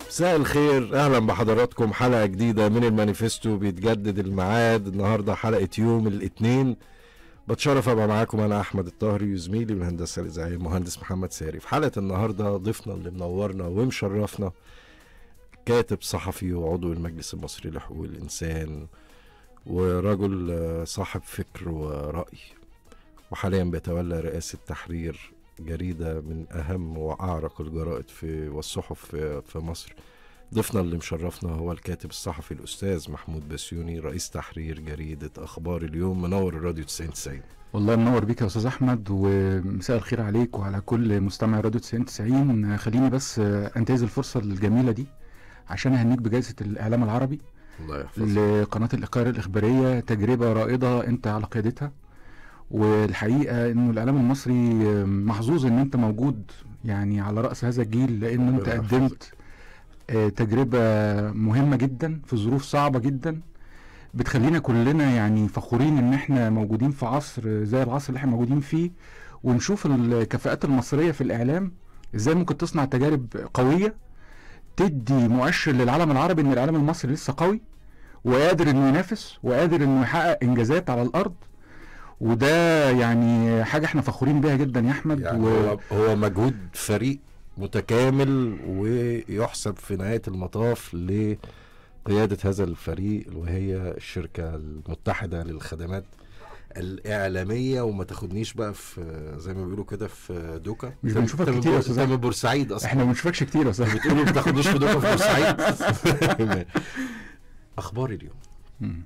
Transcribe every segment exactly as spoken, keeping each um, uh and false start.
مساء الخير، اهلا بحضراتكم. حلقه جديده من المانيفستو، بيتجدد الميعاد النهارده حلقه يوم الاثنين. بتشرف ابقى معاكم انا احمد الطاهري وزميلي من الهندسه الاذاعيه المهندس محمد ساري. في حلقه النهارده ضيفنا اللي منورنا ومشرفنا كاتب صحفي وعضو المجلس المصري لحقوق الانسان ورجل صاحب فكر ورأي، وحاليا بيتولى رئاسه تحرير جريدة من أهم وأعرق الجرائد في والصحف في, في مصر. ضيفنا اللي مشرفنا هو الكاتب الصحفي الأستاذ محمود بسيوني، رئيس تحرير جريدة أخبار اليوم. منور الراديو تسعين تسعين. والله منور بيك يا أستاذ أحمد، ومساء الخير عليك وعلى كل مستمع راديو تسعين تسعين. خليني بس أنتهز الفرصة الجميلة دي عشان أهنيك بجائزة الإعلام العربي الله يحفظك لقناة الإقرار الإخبارية. تجربة رائدة أنت على قيادتها، والحقيقة انه الاعلام المصري محظوظ ان انت موجود يعني على رأس هذا الجيل، لان انت قدمت تجربة مهمة جدا في ظروف صعبة جدا بتخلينا كلنا يعني فخورين ان احنا موجودين في عصر زي العصر اللي احنا موجودين فيه، ونشوف الكفاءات المصرية في الاعلام ازاي ممكن تصنع تجارب قوية تدي مؤشر للعالم العربي ان الاعلام المصري لسه قوي وقادر انه ينافس وقادر انه يحقق انجازات على الارض. وده يعني حاجة احنا فخورين بيها جدا يا احمد. يعني و... هو مجهود فريق متكامل، ويحسب في نهاية المطاف لقيادة هذا الفريق وهي الشركة المتحدة للخدمات الإعلامية. وما تاخدنيش بقى في زي ما بيقولوا كده في دوكا، مش بنشوفك كتير يا استاذ. من بورسعيد اصلا، احنا ما بنشوفكش كتير يا استاذ. بتقولوا ما تاخدنيش في دوكا في بورسعيد. أخبار اليوم م.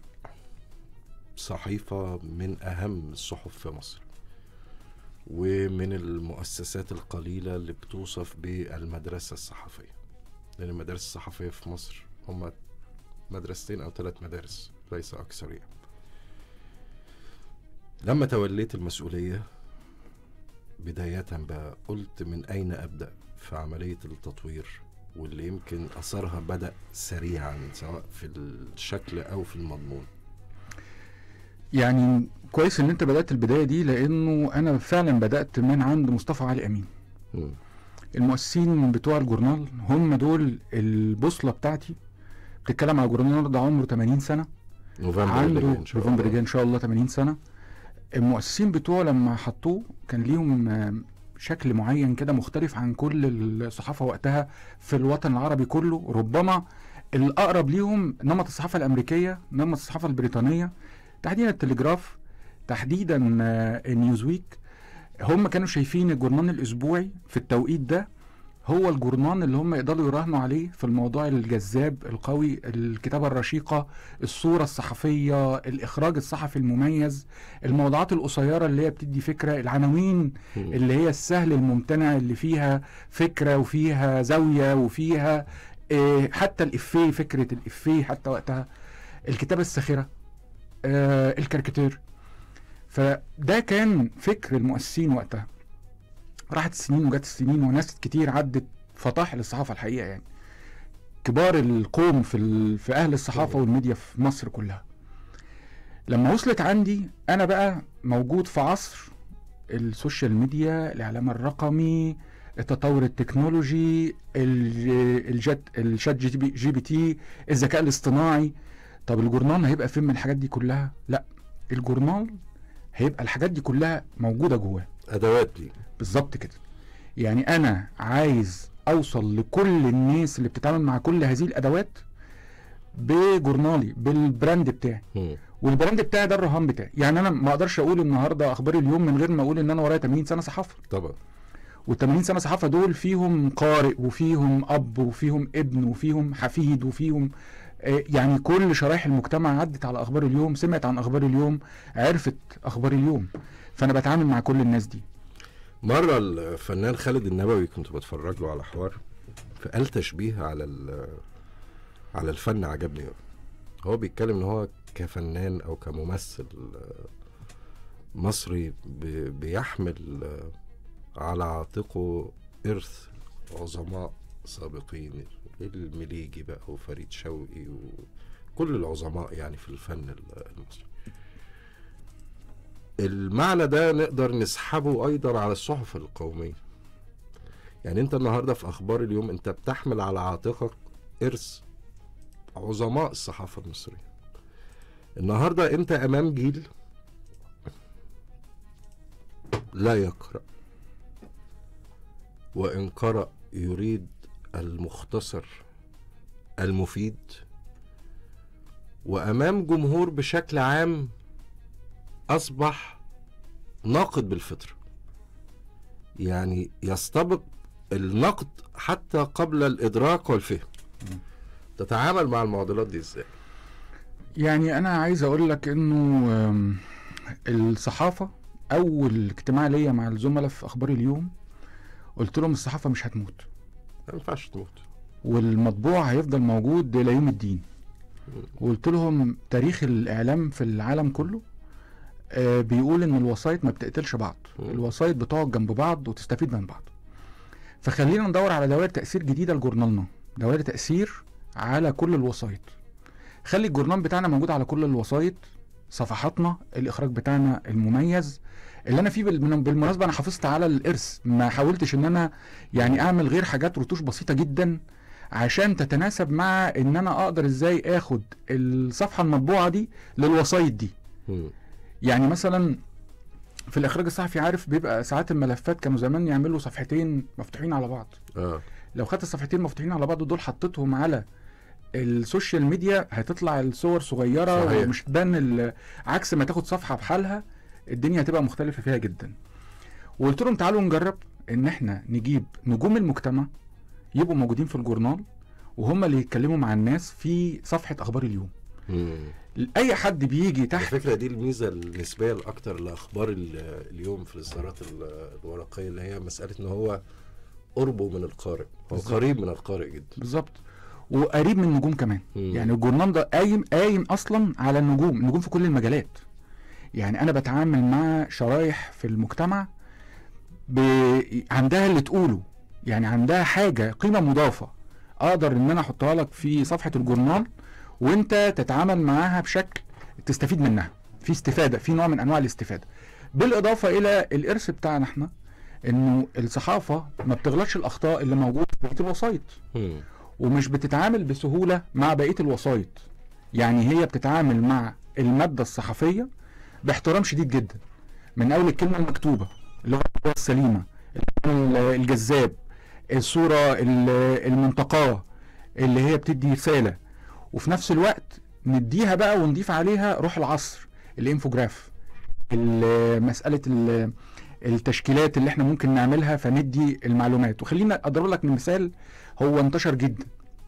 صحيفة من أهم الصحف في مصر، ومن المؤسسات القليلة اللي بتوصف بالمدرسة الصحفية، لأن المدارس الصحفية في مصر هم مدرستين أو ثلاث مدارس ليس أكثر. يعني لما توليت المسؤولية بداية بقى قلت من أين أبدأ في عملية التطوير، واللي يمكن أثرها بدأ سريعا سواء في الشكل أو في المضمون. يعني كويس ان انت بدأت البداية دي، لانه انا فعلا بدأت من عند مصطفى علي امين. م. المؤسسين بتوع الجورنال هم دول البوصلة بتاعتي. بتتكلم على جورنال ده عمره ثمانين سنة، عنده نوفمبر جاي ان شاء الله ثمانين سنة. المؤسسين بتوعه لما حطوه كان ليهم شكل معين كده مختلف عن كل الصحافة وقتها في الوطن العربي كله. ربما الأقرب ليهم نمط الصحافة الأمريكية، نمط الصحافة البريطانية، تحديدا التليجراف، تحديدا نيوزويك. هم كانوا شايفين الجورنان الأسبوعي في التوقيت ده هو الجورنان اللي هم يقدروا يراهنوا عليه في الموضوع الجذاب القوي، الكتابة الرشيقة، الصورة الصحفية، الإخراج الصحفي المميز، الموضوعات القصيرة اللي هي بتدي فكرة، العناوين اللي هي السهل الممتنع اللي فيها فكرة وفيها زاوية وفيها إيه حتى الإفيه، فكرة الإفيه حتى وقتها، الكتابة الساخرة، آه الكاريكاتير. فده كان فكر المؤسسين وقتها. راحت السنين وجت السنين وناس كتير عدت فطاح للصحافة الحقيقة، يعني كبار القوم في, في أهل الصحافة والميديا في مصر كلها. لما وصلت عندي أنا بقى موجود في عصر السوشيال ميديا، الإعلام الرقمي، التطور التكنولوجي، الجت الشات جي بي, جي بي تي، الذكاء الاصطناعي. طب الجورنال هيبقى فين من الحاجات دي كلها؟ لا، الجورنال هيبقى الحاجات دي كلها موجودة جواه، أدوات دي بالظبط كده. يعني أنا عايز أوصل لكل الناس اللي بتتعامل مع كل هذه الأدوات بجورنالي، بالبراند بتاعي. م. والبراند بتاعي ده الرهان بتاعي. يعني أنا ما أقدرش أقول النهاردة أخبار اليوم من غير ما أقول إن أنا ورايا ثمانين سنة صحافة. طبعا. والثمانين سنة صحافة دول فيهم قارئ وفيهم أب وفيهم ابن وفيهم حفيد وفيهم يعني كل شرائح المجتمع عدت على أخبار اليوم، سمعت عن أخبار اليوم، عرفت أخبار اليوم. فأنا بتعامل مع كل الناس دي. مرة الفنان خالد النبوي كنت بتفرج له على حوار، فقال تشبيه على على الفن عجبني. هو بيتكلم ان هو كفنان او كممثل مصري بيحمل على عاتقه إرث عظماء سابقين، المليجي بقى وفريد شوقي وكل العظماء يعني في الفن المصري. المعنى ده نقدر نسحبه أيضا على الصحف القومية. يعني انت النهاردة في أخبار اليوم انت بتحمل على عاتقك إرث عظماء الصحافة المصرية. النهاردة أنت أمام جيل لا يقرأ، وإن قرأ يريد المختصر المفيد، وأمام جمهور بشكل عام أصبح ناقد بالفطرة، يعني يستبق النقد حتى قبل الإدراك والفهم. تتعامل مع المعضلات دي إزاي؟ يعني أنا عايز أقول لك إنه الصحافة، أول اجتماع ليا مع الزملاء في أخبار اليوم قلت لهم الصحافة مش هتموت، ما ينفعش تموت، والمطبوع هيفضل موجود إلى يوم الدين. وقلت لهم تاريخ الإعلام في العالم كله آه بيقول إن الوسائط ما بتقتلش بعض، الوسائط بتقعد جنب بعض وتستفيد من بعض. فخلينا ندور على دوائر تأثير جديدة لجورنالنا، دوائر تأثير على كل الوسائط. خلي الجورنال بتاعنا موجود على كل الوسائط، صفحاتنا، الإخراج بتاعنا المميز اللي أنا فيه. بالمناسبة أنا حافظت على الإرث، ما حاولتش إن أنا يعني أعمل غير حاجات رتوش بسيطة جدا عشان تتناسب مع إن أنا أقدر إزاي آخد الصفحة المطبوعة دي للوسائط دي. يعني مثلا في الإخراج الصحفي، عارف بيبقى ساعات الملفات كانوا زمان يعملوا صفحتين مفتوحين على بعض. آه. لو خدت الصفحتين مفتوحين على بعض دول حطيتهم على السوشيال ميديا هتطلع الصور صغيرة صحيح. ومش تبان، عكس ما تاخد صفحة بحالها الدنيا هتبقى مختلفة فيها جدا. وقلت لهم تعالوا نجرب ان احنا نجيب نجوم المجتمع يبقوا موجودين في الجورنال، وهم اللي يتكلموا مع الناس في صفحة اخبار اليوم. مم. اي حد بيجي تحت. الفكرة دي الميزة النسبية الاكتر لاخبار اليوم في الاصدارات الورقية، اللي هي مسألة ان هو قربه من القارئ، هو قريب من القارئ جدا. بالظبط، وقريب من النجوم كمان. مم. يعني الجورنال ده قايم قايم اصلا على النجوم، النجوم في كل المجالات. يعني انا بتعامل مع شرايح في المجتمع ب... عندها اللي تقوله، يعني عندها حاجة قيمة مضافة اقدر ان انا احطها لك في صفحة الجورنال، وانت تتعامل معاها بشكل تستفيد منها، في استفادة، في نوع من انواع الاستفادة. بالاضافة الى الارث بتاعنا احنا، انه الصحافة ما بتغلطش الاخطاء اللي موجودة في بقية الوسائط، ومش بتتعامل بسهولة مع بقية الوسائط. يعني هي بتتعامل مع المادة الصحفية باحترام شديد جدا، من اول الكلمة المكتوبة، اللغة السليمة، الجذاب، الصورة المنتقاة اللي هي بتدي رسالة، وفي نفس الوقت نديها بقى ونضيف عليها روح العصر، الانفوجراف، مسألة التشكيلات اللي احنا ممكن نعملها فندي المعلومات. وخلينا اضرب لك من مثال هو انتشر جدا.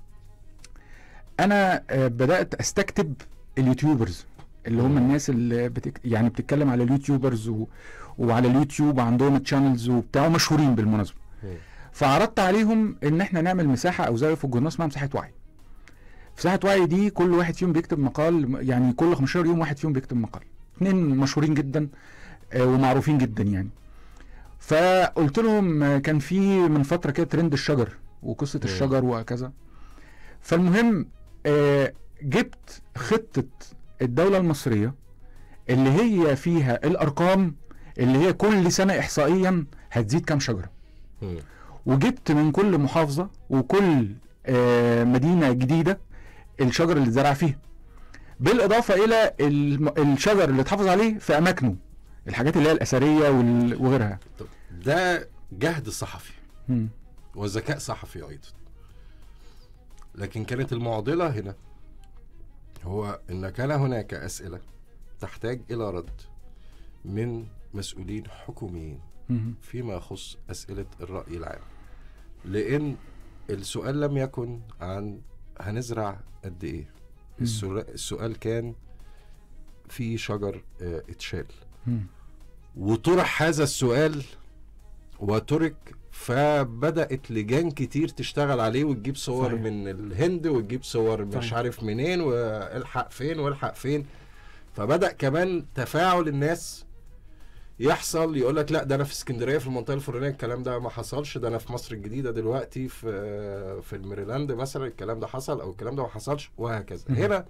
انا بدأت استكتب اليوتيوبرز اللي هم الناس اللي بتك... يعني بتتكلم على اليوتيوبرز و... وعلى اليوتيوب عندهم تشانلز وبتاع، مشهورين بالمناسبة. فعرضت عليهم ان احنا نعمل مساحة او زاوية في الجورنال اسمها مساحة وعي. مساحة وعي دي كل واحد فيهم بيكتب مقال، يعني كل خمستاشر يوم واحد فيهم بيكتب مقال، اتنين مشهورين جدا ومعروفين جدا يعني. فقلت لهم كان في من فترة كده ترند الشجر وقصة م. الشجر وهكذا. فالمهم جبت خطة الدولة المصرية اللي هي فيها الارقام اللي هي كل سنة احصائيا هتزيد كام شجرة، م. وجبت من كل محافظة وكل مدينة جديدة الشجر اللي اتزرع فيها، بالاضافة الى الشجر اللي اتحافظ عليه في اماكنه، الحاجات اللي هي الاثرية وغيرها. ده جهد صحفي م. وذكاء صحفي ايضا، لكن كانت المعضلة هنا هو ان كان هناك اسئلة تحتاج الى رد من مسؤولين حكوميين م. فيما يخص اسئلة الرأي العام، لان السؤال لم يكن عن هنزرع قد ايه، السؤال كان في شجر اه اتشال، م. وطرح هذا السؤال وترك، فبدأت لجان كتير تشتغل عليه وتجيب صور صحيح. من الهند وتجيب صور مش صحيح. عارف منين والحق فين والحق فين، فبدأ كمان تفاعل الناس يحصل، يقولك لا ده انا في اسكندريه في المنطقه الفلانيه الكلام ده ما حصلش، ده انا في مصر الجديده دلوقتي في في الميريلاند مثلا الكلام ده حصل او الكلام ده ما حصلش، وهكذا. م- هنا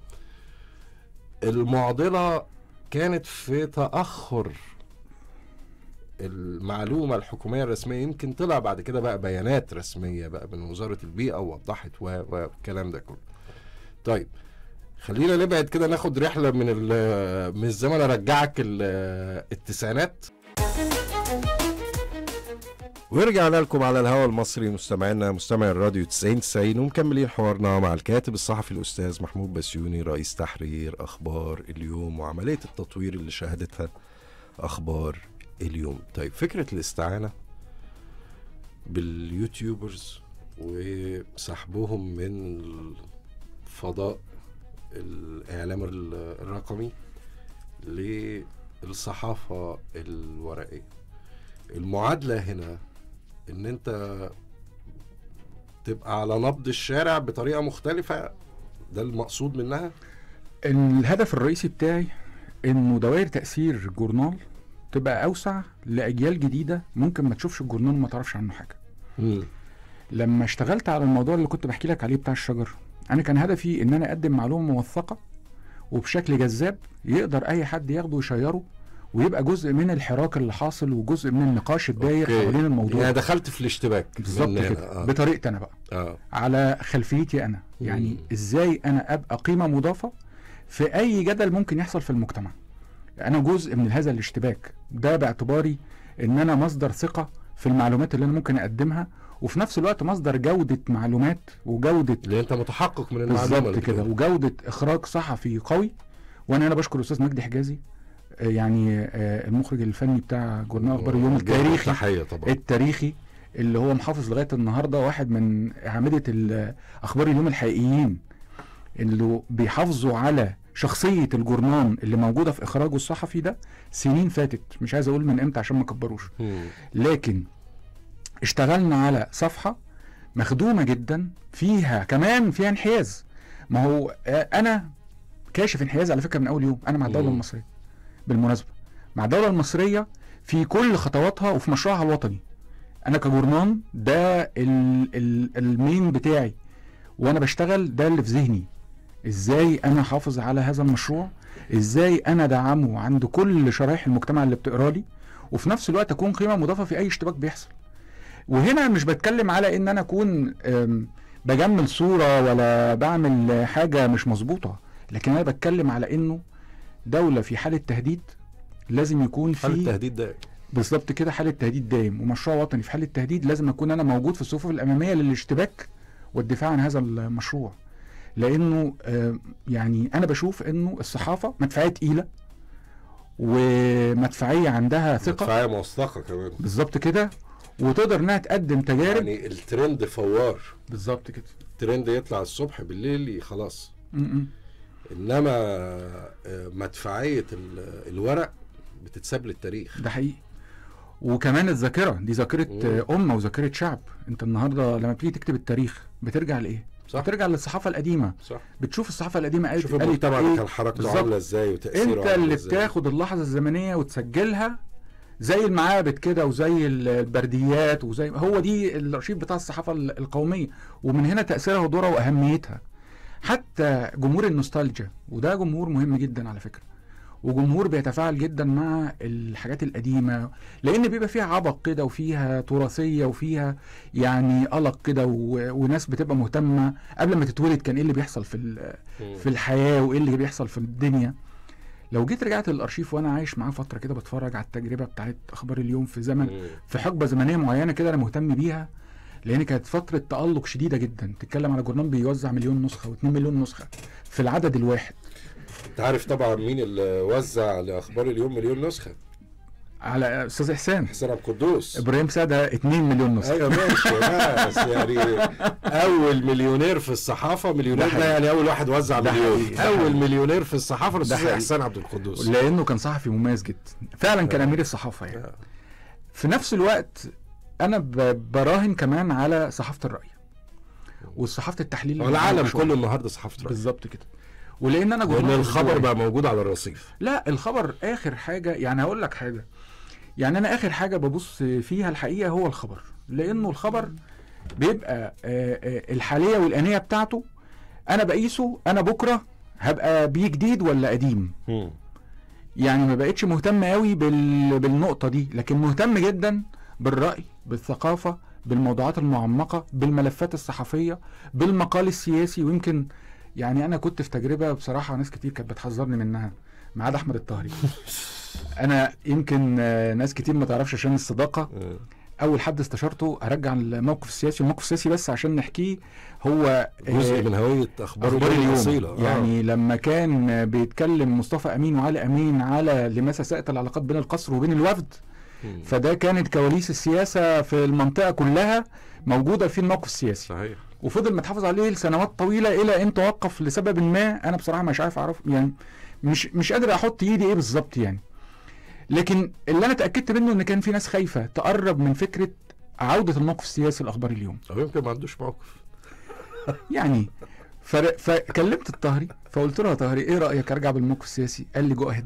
المعضله كانت في تاخر المعلومه الحكوميه الرسميه، يمكن طلع بعد كده بقى بيانات رسميه بقى من وزاره البيئه ووضحت والكلام ده كله. طيب خلينا نبعد كده، ناخد رحله من من الزمن، ارجعك التسعينات ورجعنا لكم على الهواء المصري مستمعينا مستمعي الراديو تسعين تسعين، ومكملين حوارنا مع الكاتب الصحفي الأستاذ محمود بسيوني رئيس تحرير أخبار اليوم وعملية التطوير اللي شهدتها أخبار اليوم. طيب فكرة الاستعانة باليوتيوبرز وسحبهم من فضاء الإعلام الرقمي للصحافة الورقية، المعادلة هنا ان انت تبقى على نبض الشارع بطريقة مختلفة، ده المقصود منها. الهدف الرئيسي بتاعي انه دوائر تأثير الجورنال تبقى اوسع لاجيال جديدة ممكن ما تشوفش الجورنال وما تعرفش عنه حاجة. م. لما اشتغلت على الموضوع اللي كنت بحكي لك عليه بتاع الشجر، انا كان هدفي ان انا اقدم معلومة موثقة وبشكل جذاب يقدر اي حد ياخده ويشيره ويبقى جزء من الحراك اللي حاصل وجزء من النقاش الداير حوالين الموضوع. يعني دخلت في الاشتباك بالظبط كده. آه. بطريقتي انا بقى آه. على خلفيتي انا، يعني مم. ازاي انا ابقى قيمة مضافة في اي جدل ممكن يحصل في المجتمع. انا جزء من هذا الاشتباك ده باعتباري ان انا مصدر ثقة في المعلومات اللي انا ممكن اقدمها، وفي نفس الوقت مصدر جودة معلومات وجودة اللي انت متحقق من المعلومة بالظبط كده، وجودة اخراج صحفي قوي. وانا انا بشكر الاستاذ مجدي حجازي، يعني المخرج الفني بتاع جورنال اخبار اليوم التاريخي التاريخي اللي هو محافظ لغايه النهارده، واحد من اعمده اخبار اليوم الحقيقيين اللي بيحافظوا على شخصيه الجورنال اللي موجوده في اخراجه الصحفي ده سنين فاتت، مش عايز اقول من امتى عشان ما كبروش، لكن اشتغلنا على صفحه مخدومه جدا فيها كمان فيها انحياز. ما هو انا كاشف انحياز على فكره من اول يوم، انا مع الدوله المصريه بالمناسبة، مع الدولة المصرية في كل خطواتها وفي مشروعها الوطني. انا كجورنان ده ال ال المين بتاعي، وانا بشتغل ده اللي في ذهني، ازاي انا حافظ على هذا المشروع، ازاي انا دعمه عند كل شرائح المجتمع اللي بتقرا لي، وفي نفس الوقت اكون قيمة مضافة في اي اشتباك بيحصل. وهنا مش بتكلم على ان انا اكون بجمل صورة ولا بعمل حاجة مش مظبوطة، لكن انا بتكلم على انه دولة في حالة تهديد لازم يكون في حالة تهديد دائم. بالظبط كده، حالة تهديد دايم، ومشروع وطني في حالة تهديد لازم اكون انا موجود في الصفوف الامامية للاشتباك والدفاع عن هذا المشروع. لانه آه يعني انا بشوف انه الصحافة مدفعية تقيلة ومدفعية عندها ثقة، مدفعية موثقة كمان بالظبط كده، وتقدر انها تقدم تجارب. يعني الترند فوار بالظبط كده، الترند يطلع الصبح بالليل خلاص. م-م. انما مدفعية الورق بتتساب للتاريخ، ده حقيقي. وكمان الذاكرة دي ذاكرة أمة وذاكرة شعب. انت النهاردة لما بتيجي تكتب التاريخ بترجع لإيه؟ صح. بترجع للصحافة القديمة، صح. بتشوف الصحافة القديمة قالت شوف المجتمع اللي كان حركته عاملة ازاي وتأثيره، انت اللي بتاخد اللحظة الزمنية وتسجلها زي المعابد كده وزي البرديات، وزي هو دي الارشيف بتاع الصحافة القومية، ومن هنا تأثيرها ودورها وأهميتها. حتى جمهور النوستالجيا، وده جمهور مهم جدا على فكرة، وجمهور بيتفاعل جدا مع الحاجات القديمة، لان بيبقى فيها عبق كده وفيها تراثية وفيها يعني قلق كده، وناس بتبقى مهتمة قبل ما تتولد كان ايه اللي بيحصل في في الحياة وايه اللي بيحصل في الدنيا. لو جيت رجعت للارشيف وانا عايش معاه فترة كده بتفرج على التجربة بتاعت اخبار اليوم في زمن في حقبة زمنية معينة كده انا مهتم بيها، لان كانت فترة تألق شديدة جدا. تتكلم على جورنال بيوزع مليون نسخة واثنين مليون نسخة في العدد الواحد. انت عارف طبعا مين اللي وزع لاخبار اليوم مليون نسخة؟ على استاذ احسان حسين عبد القدوس. ابراهيم سادة اتنين مليون نسخة. ايوه ماشي بس يعني اول مليونير في الصحافة، مليونير ده يعني اول واحد وزع مليون، اول مليونير في الصحافة الاستاذ احسان عبد القدوس، لانه كان صحفي مميز جدا فعلا، كان امير الصحافة يعني. في نفس الوقت انا براهن كمان على صحافة الرأي والصحافة التحليل. العالم كله النهارده صحافة الرأي بالظبط كده، ولان انا وان الخبر بقى موجود على الرصيف. لا الخبر اخر حاجة، يعني هقول لك حاجة، يعني انا اخر حاجة ببص فيها الحقيقة هو الخبر، لانه الخبر بيبقى الحالية والآنية بتاعته انا بقيسه انا بكرة هبقى بيه جديد ولا قديم. م. يعني ما بقتش مهتم قوي بال... بالنقطه دي، لكن مهتم جدا بالراي، بالثقافه، بالموضوعات المعمقه، بالملفات الصحفيه، بالمقال السياسي. ويمكن يعني انا كنت في تجربه بصراحه ناس كتير كانت بتحذرني منها، ما عدا احمد الطاهري. انا يمكن ناس كتير ما تعرفش عشان الصداقه، اول حد استشرته ارجع الموقف السياسي. الموقف السياسي بس عشان نحكيه هو جزء من هويه اخبار, أخبار اليوم, اليوم. يعني آه. لما كان بيتكلم مصطفى امين وعلي امين على لماذا ساءت العلاقات بين القصر وبين الوفد، م. فده كانت كواليس السياسه في المنطقه كلها موجوده في الموقف السياسي. صحيح. وفضل متحافظ عليه لسنوات طويله الى ان توقف لسبب ما، انا بصراحه مش عارف اعرف، يعني مش مش قادر احط ايدي ايه بالظبط يعني. لكن اللي انا اتاكدت منه ان كان في ناس خايفه تقرب من فكره عوده الموقف السياسي لاخبار اليوم، او يمكن ما عندوش موقف يعني. فر... فكلمت الطاهري فقلت له يا طاهري ايه رايك ارجع بالموقف السياسي؟ قال لي جو اهيد.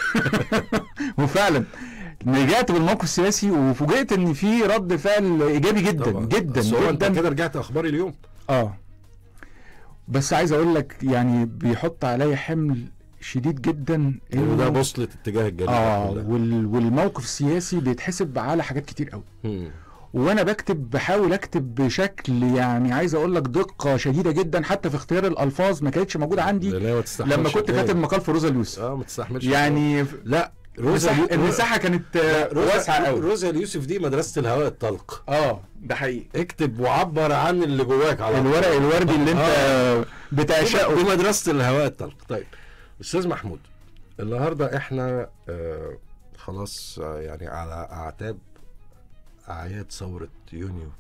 وفعلا رجعت بالموقف السياسي وفوجئت ان في رد فعل ايجابي جدا طبعا. جدا جدا. انت كده رجعت اخبار اليوم. اه بس عايز اقول لك يعني بيحط عليا حمل شديد جدا، انه ده بوصله اتجاه الجريمه. اه وال... والموقف السياسي بيتحسب على حاجات كتير قوي. م. وانا بكتب بحاول اكتب بشكل يعني عايز اقول لك دقه شديده جدا، حتى في اختيار الالفاظ ما كانتش موجوده عندي لما كنت كاتب مقال في روزا اليوسف. اه ما تستحملش يعني لا روزا المساحه كانت واسعه قوي. روزا اليوسف دي مدرسه الهواء الطلق. اه ده حقيقي. اكتب وعبر عن اللي جواك على الورق الوردي اللي انت آه. بتعشقه. دي مدرسه الهواء الطلق. طيب استاذ محمود، النهارده احنا آه خلاص آه يعني على اعتاب أعياد ثورة يونيو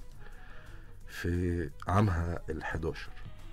في عامها الحداشر.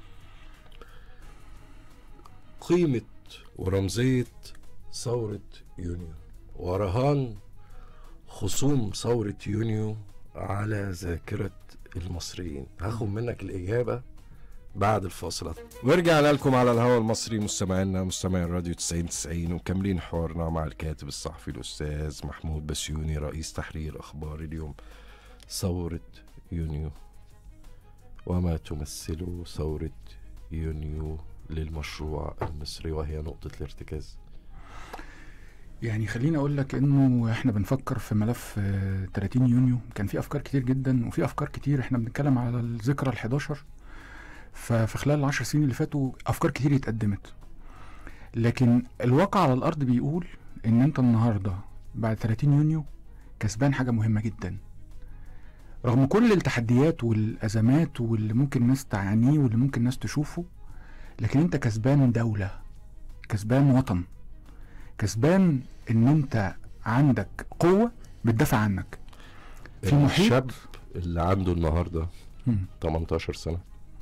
قيمة ورمزية ثورة يونيو ورهان خصوم ثورة يونيو على ذاكرة المصريين. هاخد منك الإجابة بعد الفاصلة، ورجعنا لكم على الهواء المصري مستمعينا مستمعين راديو تسعين تسعين، ومكملين حوارنا مع الكاتب الصحفي الأستاذ محمود بسيوني رئيس تحرير أخبار اليوم. ثورة يونيو وما تمثله ثورة يونيو للمشروع المصري وهي نقطة الارتكاز. يعني خليني اقول لك انه احنا بنفكر في ملف ثلاثين يونيو، كان في افكار كتير جدا وفي افكار كتير. احنا بنتكلم على الذكرى الحداشر، ففي خلال العشر سنين اللي فاتوا افكار كتير اتقدمت، لكن الواقع على الارض بيقول ان انت النهارده بعد ثلاثين يونيو كسبان حاجه مهمه جدا، رغم كل التحديات والازمات واللي ممكن الناس تعانيه واللي ممكن الناس تشوفه، لكن انت كسبان دوله، كسبان وطن، كسبان ان انت عندك قوه بتدافع عنك في محيط. الشاب اللي عنده النهارده تمنتاشر سنه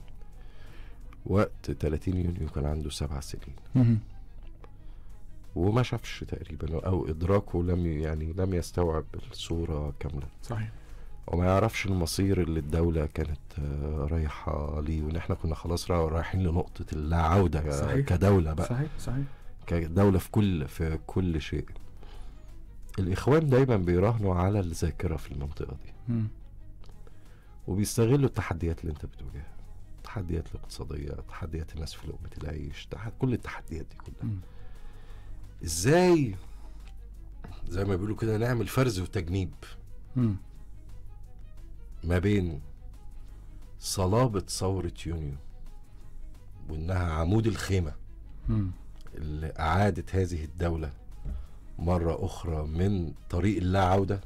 وقت ثلاثين يونيو كان عنده سبع سنين مم. وما شافش تقريبا، او ادراكه لم يعني لم يستوعب الصوره كامله. صحيح. وما يعرفش المصير اللي الدوله كانت رايحه ليه، وان احنا كنا خلاص رايحين لنقطه اللا عوده. صحيح. كدوله بقى. صحيح صحيح. كدوله في كل في كل شيء. الاخوان دايما بيراهنوا على الذاكره في المنطقه دي. مم. وبيستغلوا التحديات اللي انت بتواجهها، التحديات الاقتصاديه، تحديات الناس في لقمه العيش، كل التحديات دي كلها. م. ازاي زي ما بيقولوا كده نعمل فرز وتجنيب م. ما بين صلابه ثوره يونيو وانها عمود الخيمه م. اللي اعادت هذه الدوله مره اخرى من طريق اللا عوده،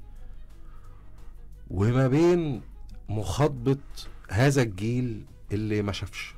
وما بين مخاطبه هذا الجيل اللي ما شافش.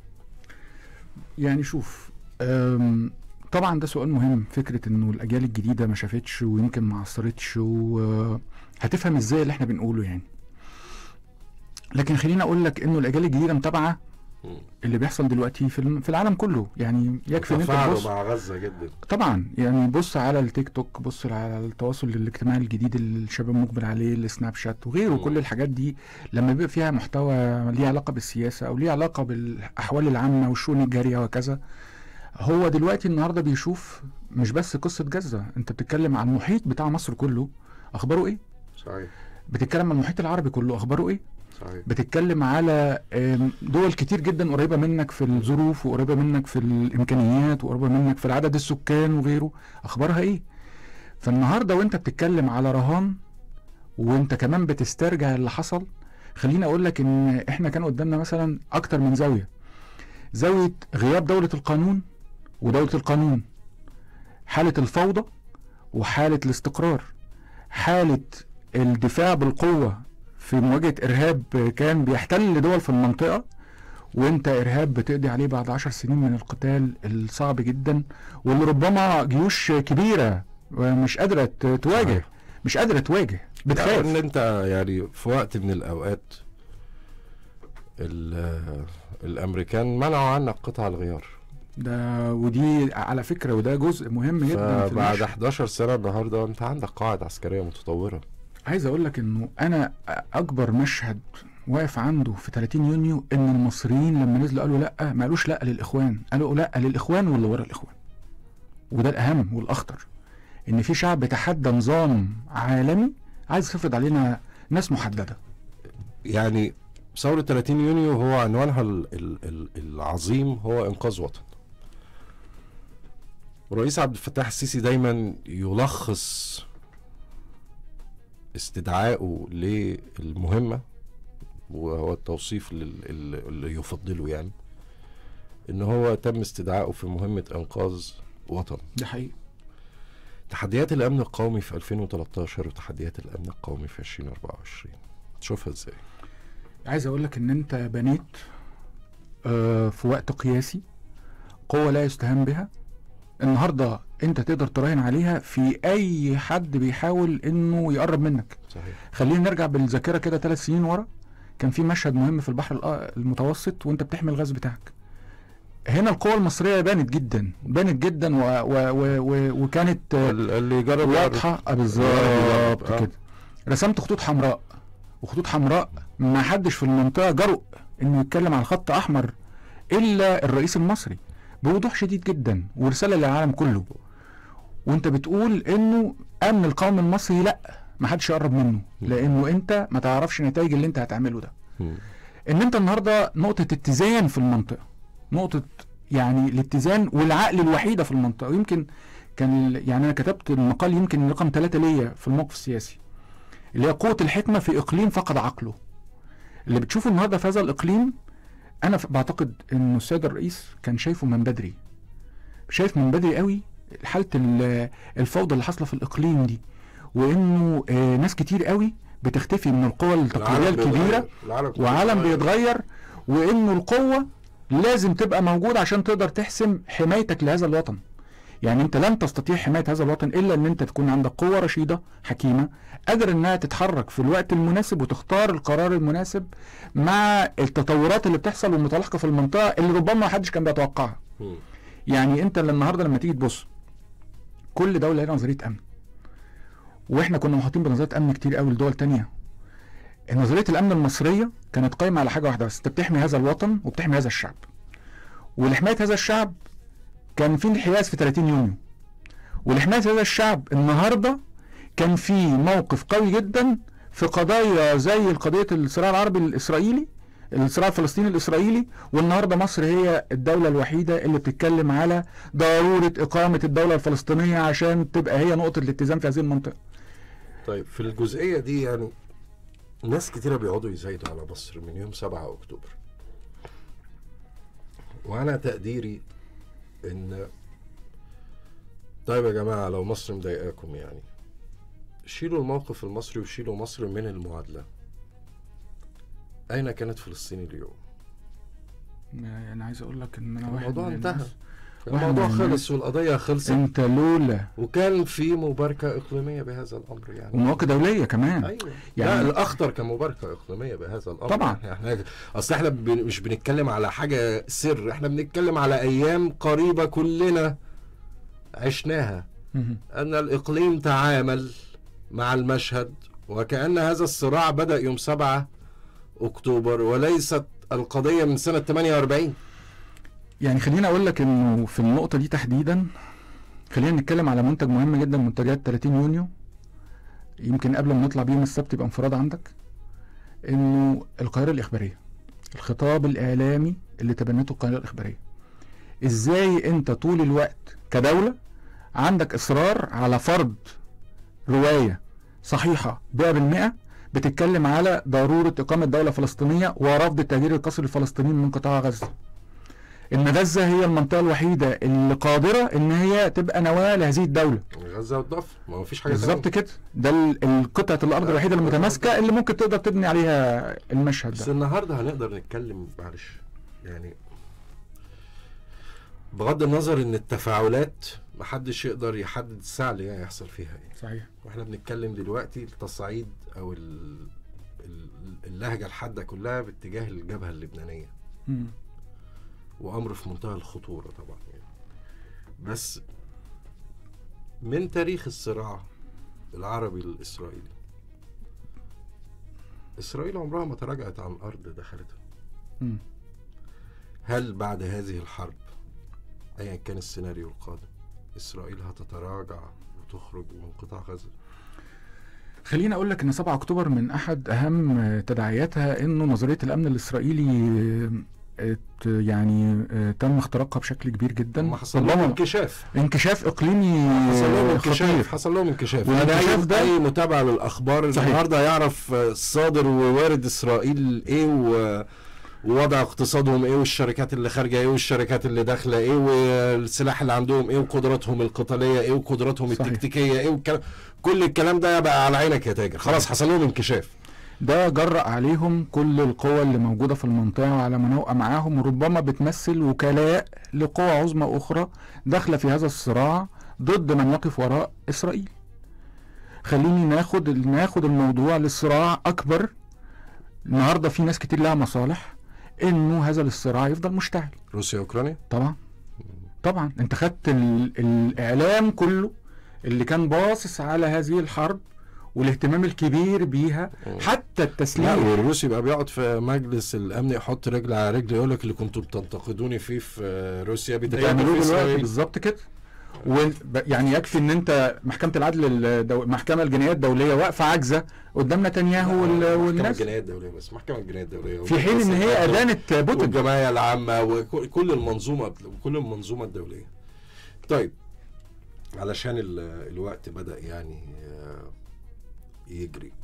يعني شوف، طبعا ده سؤال مهم، فكرة انه الاجيال الجديدة ما شافتش ويمكن ما عصرتش وهتفهم ازاي اللي احنا بنقوله يعني. لكن خليني اقول لك انه الاجيال الجديدة متابعة اللي بيحصل دلوقتي في في العالم كله، يعني يكفي ان انت تبص مع غزة جدا طبعا، يعني بص على التيك توك، بص على التواصل الاجتماعي الجديد اللي الشباب مقبل عليه، السناب شات وغيره. م. كل الحاجات دي لما بيبقى فيها محتوى ليه علاقة بالسياسة او ليه علاقة بالاحوال العامة والشؤون الجارية وكذا، هو دلوقتي النهارده بيشوف مش بس قصة غزة، انت بتتكلم عن المحيط بتاع مصر كله اخباره ايه؟ صحيح. بتتكلم عن المحيط العربي كله اخباره ايه؟ صحيح. بتتكلم على آم، دول كتير جدا قريبه منك في الظروف، وقريبه منك في الامكانيات، وقريبه منك في العدد السكان وغيره. اخبارها ايه؟ فالنهارده وانت بتتكلم على رهان، وانت كمان بتسترجع اللي حصل، خليني اقول لك ان احنا كان قدامنا مثلا اكتر من زاويه. زاويه غياب دوله القانون ودوله القانون، حاله الفوضى وحاله الاستقرار، حاله الدفاع بالقوه في مواجهه ارهاب كان بيحتل دول في المنطقه، وانت ارهاب بتقضي عليه بعد عشر سنين من القتال الصعب جدا، واللي ربما جيوش كبيره مش قادره تواجه. صحيح. مش قادره تواجه، بتخاف. ان انت يعني في وقت من الاوقات الامريكان منعوا عنك قطع الغيار ده ودي على فكره، وده جزء مهم جدا في فبعد المشهد. احداشر سنه النهارده انت عندك قواعد عسكريه متطوره. عايز اقول لك انه انا اكبر مشهد واقف عنده في ثلاثين يونيو ان المصريين لما نزلوا قالوا لا، ما قالوش لا للاخوان، قالوا لا للاخوان واللي ورا الاخوان. وده الاهم والاخطر، ان في شعب تحدى نظام عالمي عايز يفرض علينا ناس محدده. يعني ثورة ثلاثين يونيو هو عنوانها ال ال ال العظيم هو إنقاذ وطن. الرئيس عبد الفتاح السيسي دايما يلخص استدعائه للمهمة، وهو التوصيف اللي يفضله يعني، إن هو تم استدعائه في مهمة إنقاذ وطن. ده حقيقي. تحديات الأمن القومي في ألفين وتلتاشر وتحديات الأمن القومي في ألفين وأربعة وعشرين تشوفها إزاي؟ عايز اقول لك ان انت بنيت آه في وقت قياسي قوة لا يستهان بها. النهاردة انت تقدر تراهن عليها في اي حد بيحاول انه يقرب منك. صحيح. خلينا نرجع بالذاكرة كده ثلاث سنين ورا، كان في مشهد مهم في البحر المتوسط وانت بتحمي الغاز بتاعك. هنا القوة المصرية بانت جدا بانت جدا و و و و وكانت اللي يجرب واضحة بالظبط كده. رسمت خطوط حمراء، وخطوط حمراء ما حدش في المنطقة جرؤ انه يتكلم عن خط احمر الا الرئيس المصري بوضوح شديد جدا، ورسالة للعالم كله. وانت بتقول انه امن القوم المصري لا، ما حدش يقرب منه، لانه انت ما تعرفش نتائج اللي انت هتعمله ده. ان انت النهاردة نقطة اتزان في المنطقة، نقطة يعني الاتزان والعقل الوحيدة في المنطقة. ويمكن كان يعني انا كتبت المقال يمكن رقم ثلاثة ليا في الموقف السياسي، اللي هي قوة الحكمة في إقليم فقد عقله. اللي بتشوفه النهاردة في هذا الإقليم، أنا بعتقد إنه السيد الرئيس كان شايفه من بدري، شايف من بدري قوي حالة الفوضى اللي حاصلة في الإقليم دي، وإنه آه ناس كتير قوي بتختفي من القوى التقليدية الكبيرة، وعالم بيتغير، وإنه القوة لازم تبقى موجودة عشان تقدر تحسم حمايتك لهذا الوطن. يعني انت لن تستطيع حماية هذا الوطن الا ان انت تكون عندك قوة رشيدة حكيمة قادر انها تتحرك في الوقت المناسب وتختار القرار المناسب مع التطورات اللي بتحصل والمتلاحقة في المنطقة اللي ربما ما حدش كان بيتوقعها. يعني انت النهاردة لما تيجي تبص، كل دولة لها نظرية امن، واحنا كنا محاطين بنظرية امن كتير قوي لدول تانية. نظرية الامن المصرية كانت قايمة على حاجة واحدة بس، انت بتحمي هذا الوطن وبتحمي هذا الشعب. ولحماية هذا الشعب كان في انحياز في ثلاثين يونيو، ولحماية هذا الشعب النهاردة كان في موقف قوي جدا في قضايا زي القضية الصراع العربي الإسرائيلي، الصراع الفلسطيني الإسرائيلي. والنهاردة مصر هي الدولة الوحيدة اللي بتتكلم على ضرورة إقامة الدولة الفلسطينية عشان تبقى هي نقطة الاتزان في هذه المنطقة. طيب في الجزئية دي يعني ناس كتيرة بيقعدوا يزايدوا على مصر من يوم سبعة أكتوبر، وأنا تقديري ان طيب يا جماعة لو مصر مضايقاكم يعني شيلوا الموقف المصري وشيلوا مصر من المعادلة. أين كانت فلسطين اليوم؟ انا عايز اقول لك ان انا الموضوع انتهى، الموضوع خلص والقضية خلصت. انت لولا وكان في مباركة إقليمية بهذا الأمر يعني، ومواقع دولية كمان. أيوة. يعني لا الأخطر كمباركة إقليمية بهذا الأمر طبعا. احنا أصل احنا بن... مش بنتكلم على حاجة سر، احنا بنتكلم على أيام قريبة كلنا عشناها. أن الإقليم تعامل مع المشهد وكأن هذا الصراع بدأ يوم سبعة أكتوبر وليست القضية من سنة ثمانية وأربعين. يعني خليني اقول لك انه في النقطة دي تحديدا خلينا نتكلم على منتج مهم جدا، منتجات ثلاثين يونيو. يمكن قبل ما نطلع بيهم السبت يبقى انفراد عندك. انه القاهره الاخباريه، الخطاب الاعلامي اللي تبنته القاهره الاخباريه، ازاي انت طول الوقت كدوله عندك اصرار على فرض روايه صحيحه مئة بالمئة بتتكلم على ضروره اقامه دوله فلسطينيه ورفض التهجير القسري للفلسطينيين من قطاع غزه. ان غزه هي المنطقه الوحيده اللي قادره ان هي تبقى نواه لهذه الدوله. غزه والضفه، ما هو فيش حاجه بالظبط كده، ده ال- القطعه الارض الوحيده المتماسكه اللي ممكن تقدر تبني عليها المشهد بس ده. النهارده هنقدر نتكلم، معلش يعني، بغض النظر ان التفاعلات محدش يقدر يحدد الساعه اللي هيحصل فيها ايه. صحيح. واحنا بنتكلم دلوقتي التصعيد او ال- ال- اللهجه الحاده كلها باتجاه الجبهه اللبنانيه، مم. وامر في منتهى الخطوره طبعا يعني. بس من تاريخ الصراع العربي الاسرائيلي، اسرائيل عمرها ما تراجعت عن ارض دخلتها. مم. هل بعد هذه الحرب ايا كان السيناريو القادم اسرائيل هتتراجع وتخرج من قطاع غزه؟ خليني اقول لك ان سبعة اكتوبر من احد اهم تداعياتها انه نظريه الامن الاسرائيلي ات- يعني اه، تم اختراقها بشكل كبير جدا. ما حصل لهم انكشاف، انكشاف اقليمي حصل لهم خطير. انكشاف حصل لهم انكشاف والانكشاف ده- اي متابعه للاخبار صحيح. النهارده يعرف صادر ووارد اسرائيل ايه و... ووضع اقتصادهم ايه، والشركات اللي خارجه ايه، والشركات اللي داخله ايه، والسلاح اللي عندهم ايه، وقدراتهم القتاليه ايه، وقدراتهم صحيح. التكتيكيه ايه، والكلام كل الكلام ده بقى على عينك يا تاجر. خلاص حصل لهم انكشاف. ده جرأ عليهم كل القوى اللي موجودة في المنطقة وعلى منوءة معاهم، وربما بتمثل وكلاء لقوى عظمى أخرى داخلة في هذا الصراع ضد من يقف وراء إسرائيل. خليني ناخد ناخد الموضوع للصراع أكبر. النهاردة في ناس كتير لها مصالح إنه هذا الصراع يفضل مشتعل. روسيا واوكرانيا طبعا طبعا انت خدت ال- الإعلام كله اللي كان باصص على هذه الحرب والاهتمام الكبير بيها، حتى لا، التسليح. والروسي يبقى بيقعد في مجلس الامن يحط رجل على رجل يقول لك اللي كنتوا بتنتقدوني فيه في روسيا بيعملوه بيتعملوا في دلوقتي اسرائيل. بالظبط كده. ويعني يكفي ان انت محكمه العدل الدو... المحكمه الجنائيه الدوليه واقفه عاجزه قدام نتنياهو وال... محكمة والناس، الجنائية الدولية، بس محكمة الجنائية الدولية في حين ان هي ادانت بوتين. والجمعية العامة وكل المنظومة وكل المنظومة الدولية. طيب علشان ال... الوقت بدأ يعني يجري،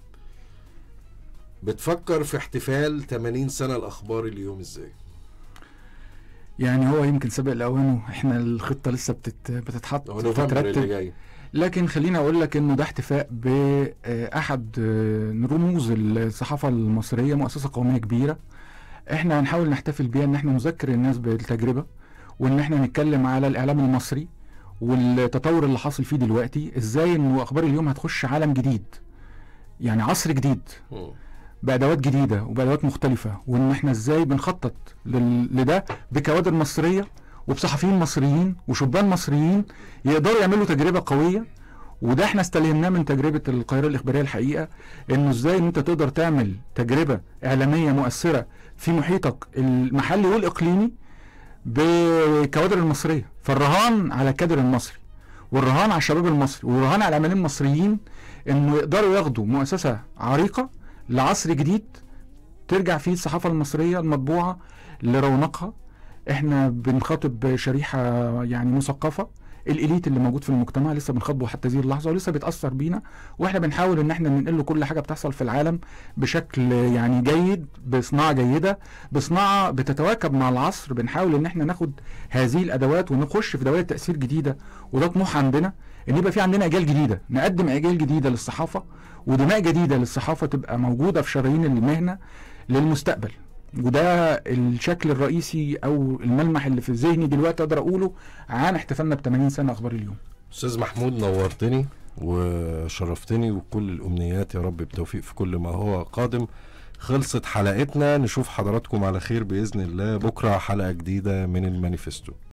بتفكر في احتفال ثمانين سنة الأخبار اليوم ازاي؟ يعني هو يمكن سبق لاوانه، احنا الخطه لسه بتت... بتتحط هو نوفمبر اللي بتترتب، جاي. لكن خليني اقول لك انه ده احتفاء باحد رموز الصحافه المصريه، مؤسسه قوميه كبيره. احنا هنحاول نحتفل بيها ان احنا نذكر الناس بالتجربه، وان احنا نتكلم على الاعلام المصري والتطور اللي حاصل فيه دلوقتي، ازاي انه اخبار اليوم هتخش عالم جديد، يعني عصر جديد م. بادوات جديده وبادوات مختلفه، وان احنا ازاي بنخطط لل... لده بكوادر مصريه وبصحفيين مصريين وشبان مصريين يقدروا يعملوا تجربه قويه. وده احنا استلهمناه من تجربه القاهره الاخباريه الحقيقه، انه ازاي ان انت تقدر تعمل تجربه اعلاميه مؤثره في محيطك المحلي والاقليمي بكوادر المصريه. فالرهان على الكادر المصري، والرهان على الشباب المصري، والرهان على الاعلاميين المصريين انه يقدروا ياخدوا مؤسسه عريقه لعصر جديد ترجع فيه الصحافه المصريه المطبوعه لرونقها. احنا بنخاطب شريحه يعني مثقفه، الاليت اللي موجود في المجتمع لسه بنخاطبه حتى هذه اللحظه ولسه بيتاثر بينا، واحنا بنحاول ان احنا ننقل له كل حاجه بتحصل في العالم بشكل يعني جيد، بصناعه جيده، بصناعه بتتواكب مع العصر. بنحاول ان احنا ناخد هذه الادوات ونخش في دوائر تاثير جديده، وده طموح عندنا، ان يبقى في عندنا اجيال جديده، نقدم اجيال جديده للصحافه ودماء جديده للصحافه تبقى موجوده في شرايين المهنه للمستقبل. وده الشكل الرئيسي او الملمح اللي في ذهني دلوقتي اقدر اقوله عن احتفالنا ب ثمانين سنه اخبار اليوم. استاذ محمود نورتني وشرفتني، وكل الامنيات يا رب بتوفيق في كل ما هو قادم. خلصت حلقتنا، نشوف حضراتكم على خير باذن الله بكره حلقه جديده من المانيفستو.